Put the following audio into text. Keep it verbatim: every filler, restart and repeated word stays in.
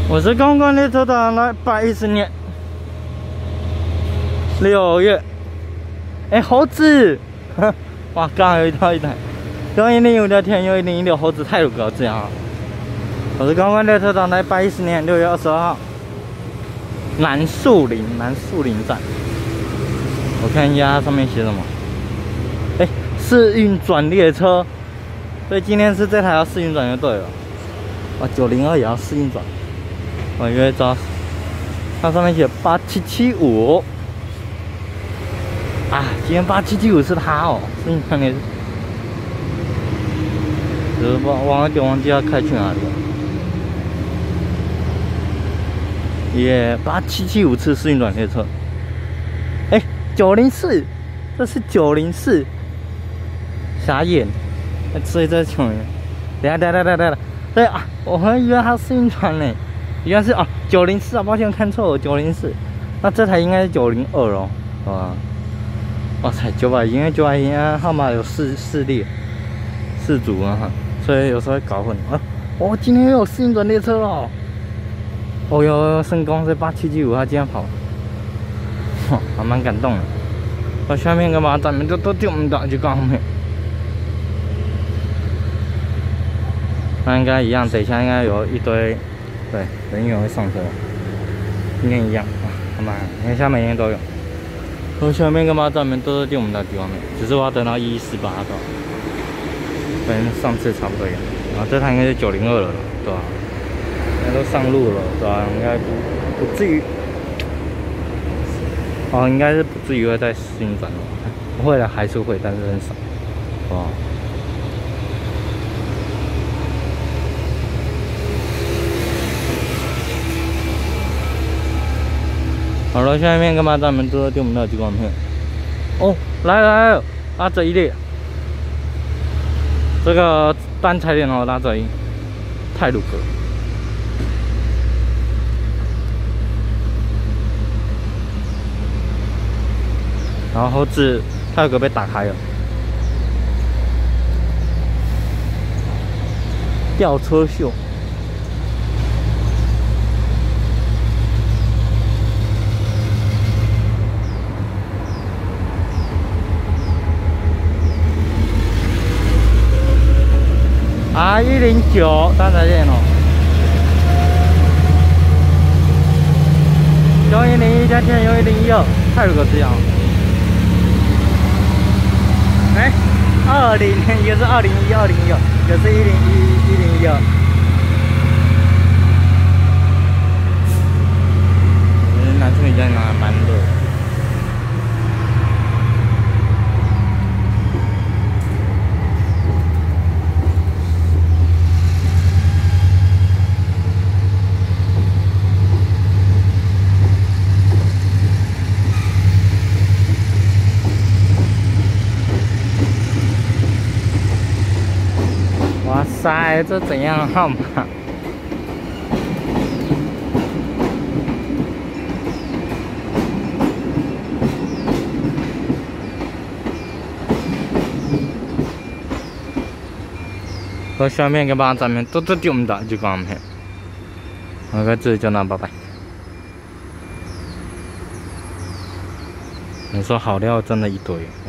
我是刚刚列车长来八一十年六月，哎、欸，猴子，哇，刚好有一套一台，刚一零五的天，有一零一六猴子太鲁阁这样啊。我是刚刚列车长来八一十年六月二十二号，南树林南树林站，我看一下它上面写什么，哎、欸，试运转列车，所以今天是这台要试运转就对了，哇，九零二也要试运转。 我约招，它上面写八七七五啊，今天八七七五是它哦，是你看你，只是忘忘了点忘记要开去哪里了。耶，八七七五次试运转列车，哎，九零四，这是九零四，傻眼，所以这穷人，等下等下等下等下，对啊，我还以为它试运转呢。 原来是啊，九零四啊，抱歉看错了，九零四。那这台应该是九零二哦，啊，哇塞，九百，因为九百一号码有四四列四组啊，所以有时候会搞混啊。哦，今天又有试运转列车了、哦，哦哟，升公是八七七五，他竟然跑，哇，还蛮感动的。我下面干嘛？咱们都都丢我们打就刚后面。那应该一样，等一下应该有一堆。 对，人员会上车，今天一样啊，好嘛，你看下每天都有。从下面跟马站门都是定我们的地方面，只是我要等到一一四八到，跟上次差不多一样。然后这台应该是九零二了，对吧、啊？现在都上路了，对吧、啊？应该不不至于，哦，应该是不至于会再试运转了，不会的，还是会，但是很少，好不好？ 好了，下面干嘛？咱们都要丢我们的激光片。哦，来来了，拉这一列，这个单彩电哦，拉这一，太鲁阁。然后后置太鲁阁被打开了，吊车秀。 啊，一零九单彩电哦，用一零一加天，用一零一二，太鲁阁这样。哎，二零，一个是二零一，二零一二，一个是一零一，一零一二。嗯，南村里在哪？蛮热。 哇塞，这怎样号码？和下面个把咱们都都丢唔到，就讲唔起。我在这里叫他拜拜。你说好料真的一堆。